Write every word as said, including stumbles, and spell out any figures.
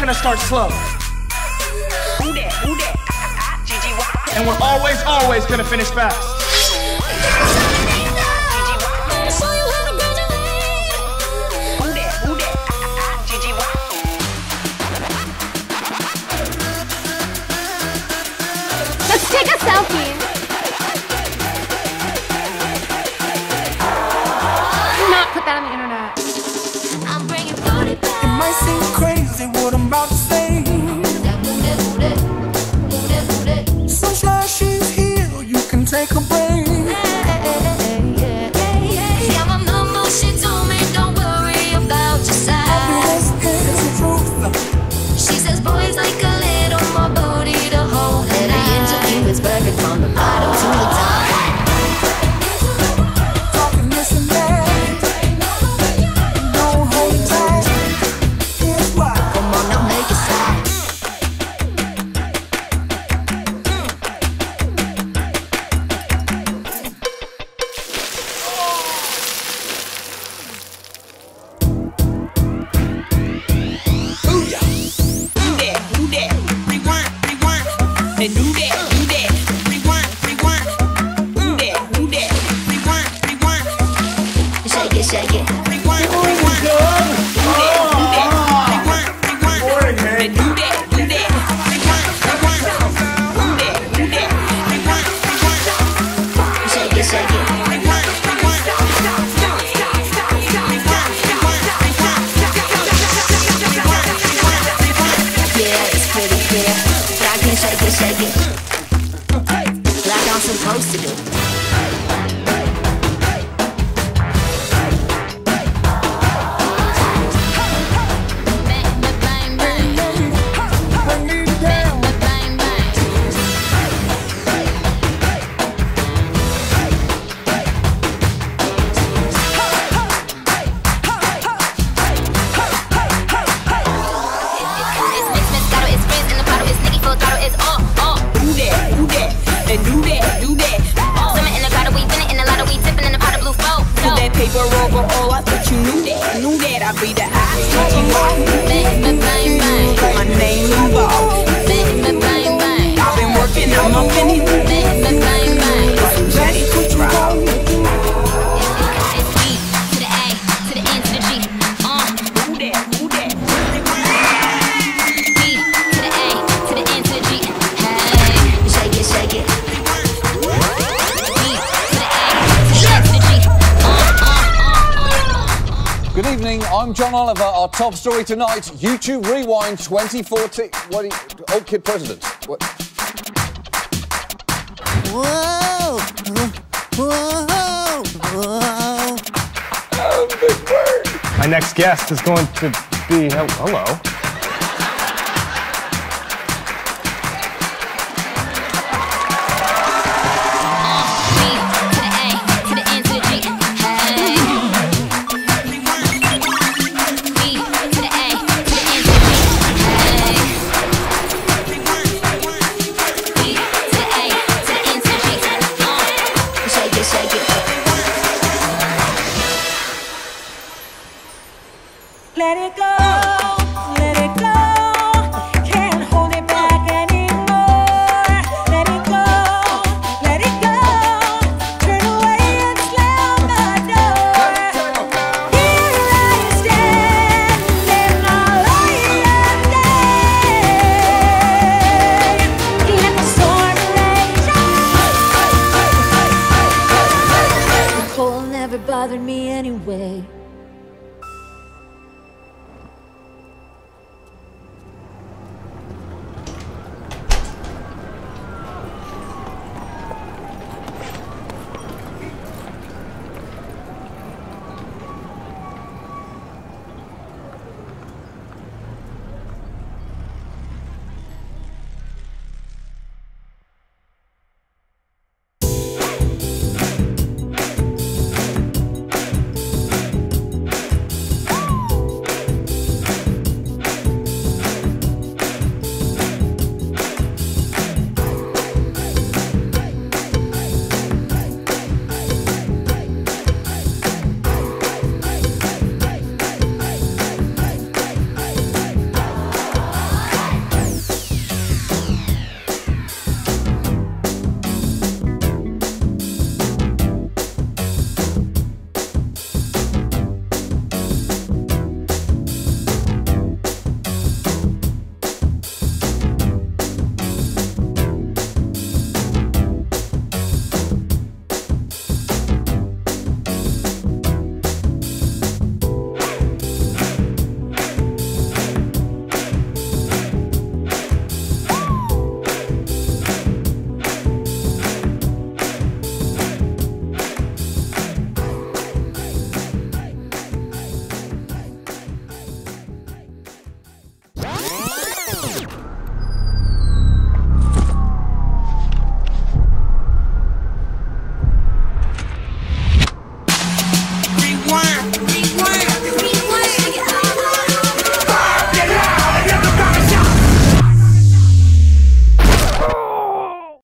gonna start slow. And we're always, always gonna finish fast. Let's take a selfie. Do not put that on the internet. I'm bringing booty back. It might seem crazy what I'm about to say. Sunshine, she's here, you can take a break. Yeah, my mama, she told me don't worry about your size. She says boys like a little more booty to hold it. The interview is perfect from the bottom to the top. Talking this and that, don't hold it tight. Here's why. Come on, now make it stop. And do that, do that, rewind, rewind, do that, do that, rewind, rewind, Shake it, shake it. rewind, rewind, do that, do that, rewind, rewind, and do that, do that, rewind, rewind, do that, do that, rewind, rewind, Shake it, shake it. rewind, rewind, Yeah, it's pretty clear, but I can shake it, shake it, like I'm supposed to do. Bang, bang, bang, Bring me down. bang, bang. It's mixed, Moscato, it's frizz in the bottle, it's Nicky full throttle, it's all, all. do that, do that, and do that, do that. Summer in the grotto, we winning in the lotto, we tipping in the pot of blue foam. Put that paper over all, I thought you knew that, knew that I'd be the I T G Y. Bang, bang, bang, bang. My name involved. Bang, bang, bang, bang. I've been working, I'm up in it. Bang, bang, bang, bang. Ready to try. It's B to the A, to the N, to the G. Uh, Do that, do that. B to the A, to the N, to the G. Hey, shake it, shake it. B to the A, to the N, to the G. Uh, uh, uh, uh. Good evening, I'm John Oliver. Our top story tonight, YouTube Rewind twenty fourteen. What are you, old kid president? What? Whoa, whoa, whoa. My next guest is going to be, hel- hello. B to the A, to the N, to the G. Hey. B to the A, to the N, to the G. Hey. B to the A, to the N, to the G. Uh, shake it, shake it. Let it go, let it go. Can't hold it back anymore. Let it go, let it go. Turn away and slam the door. Here I stand in my lion day. Let the storm rage on. The cold never bothered me anyway.